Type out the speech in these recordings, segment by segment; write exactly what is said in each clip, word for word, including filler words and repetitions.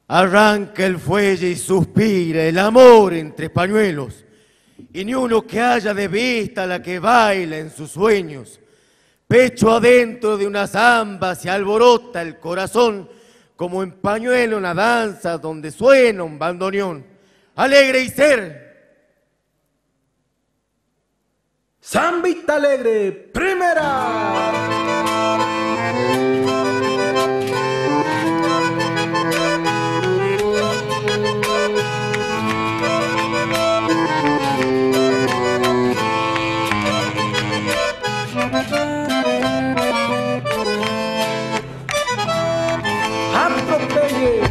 Arranca el fuelle y suspira el amor entre pañuelos, y ni uno que haya de vista a la que baila en sus sueños. Pecho adentro de una zamba se alborota el corazón, como en pañuelo una danza donde suena un bandoneón. Alegre y ser. Zambita alegre, primera. Atropelle.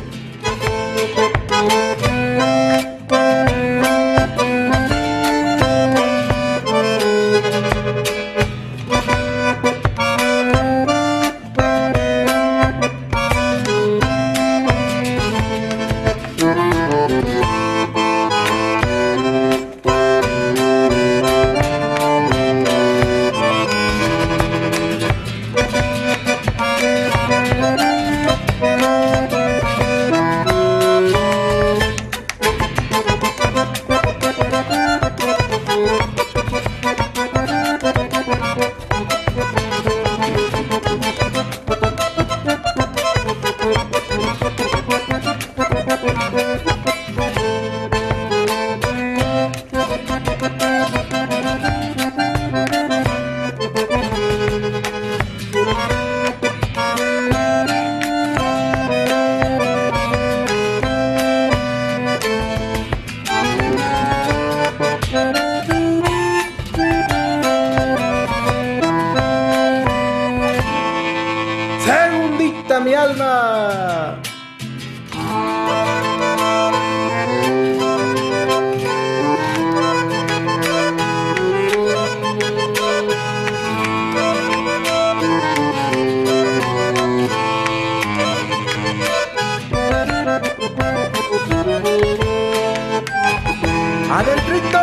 Segundita mi alma. Adentrito.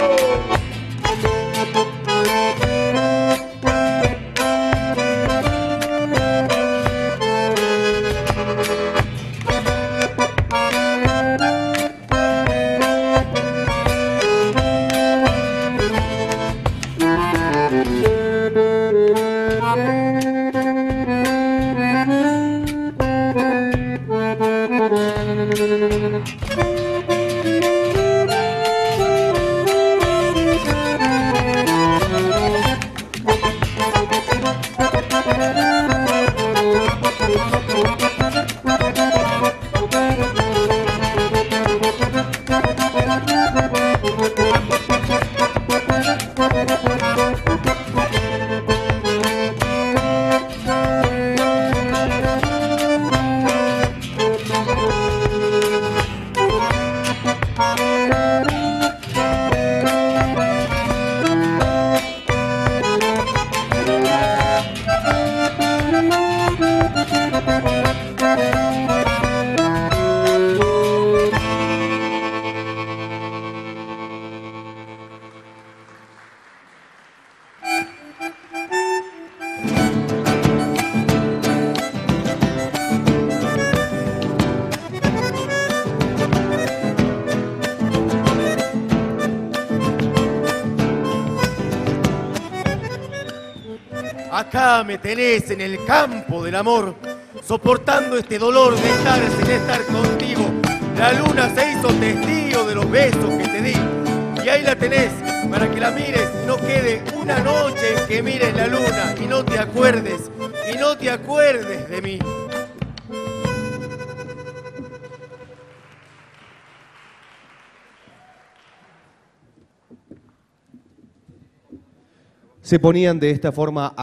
Acá me tenés en el campo del amor, soportando este dolor de estar sin estar contigo. La luna se hizo testigo de los besos que te di, y ahí la tenés para que la mires y no quede una noche en que mires la luna y no te acuerdes, y no te acuerdes de mí. Se ponían de esta forma